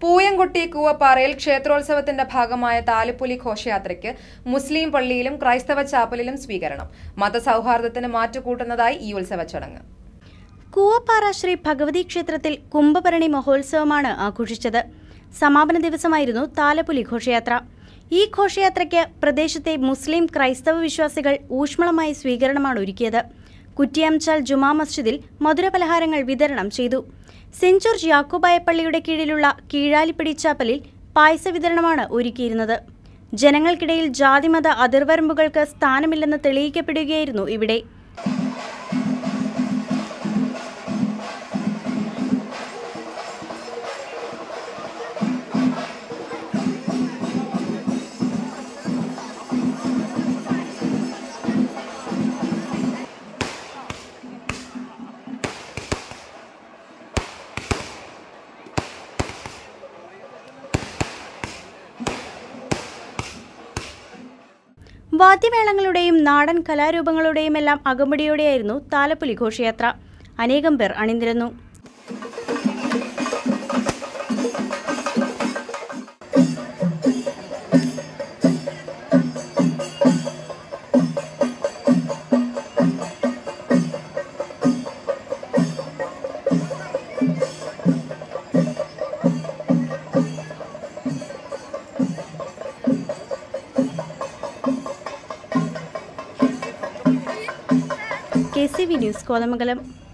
പൂയംകുട്ടി കൂവപ്പാറയിൽ ക്ഷേത്രോത്സവത്തിന്റെ ഭാഗമായ താലപ്പൊലി ഘോഷയാത്രയ്ക്ക് മുസ്ലിം പള്ളിയിലും ക്രൈസ്തവ ചാപ്പലിലും സ്വീകരണം. മതസൗഹാർദ്ദത്തിന് മാറ്റുകൂട്ടുന്നതായി ഈ ഉത്സവ ചടങ്ങ്. കൂവപ്പാറ ശ്രീ ഭഗവതി ക്ഷേത്രത്തിൽ കുംഭഭരണി മഹോത്സവമാണ് ആഘോഷിച്ചത്. സമാപന ദിവസമായിരുന്നു താലപ്പൊലി ഘോഷയാത്ര. ഈ ഘോഷയാത്രയ്ക്ക് പ്രദേശത്തെ മുസ്ലിം ക്രൈസ്തവ വിശ്വാസികൾ ഊഷ്മളമായ സ്വീകരണമാണ് ഒരുക്കിയത്. കുറ്റിയാംചാൽ ജുമാ മസ്ജിദിൽ മധുരപലഹാരങ്ങൾ വിതരണം ചെയ്തു. സെന്റ് ജോർജ് യാക്കോബായ പള്ളിയുടെ കീഴിലുള്ള കീഴാലിപ്പടി ചാപ്പലിൽ പായസ വിതരണമാണ് ഒരുക്കിയിരുന്നത്. ജനങ്ങൾക്കിടയിൽ ജാതിമത അതിർവരമ്പുകൾക്ക് സ്ഥാനമില്ലെന്ന് തെളിയിക്കപ്പെടുകയായിരുന്നു ഇവിടെ. വാദ്യമേളങ്ങളുടെയും നാടൻ കലാരൂപങ്ങളുടെയും എല്ലാം അകമ്പടിയോടെയായിരുന്നു താലപ്പൊലി ഘോഷയാത്ര. അനേകം പേർ അണിനിരന്നു. KCV news Kothamangalam.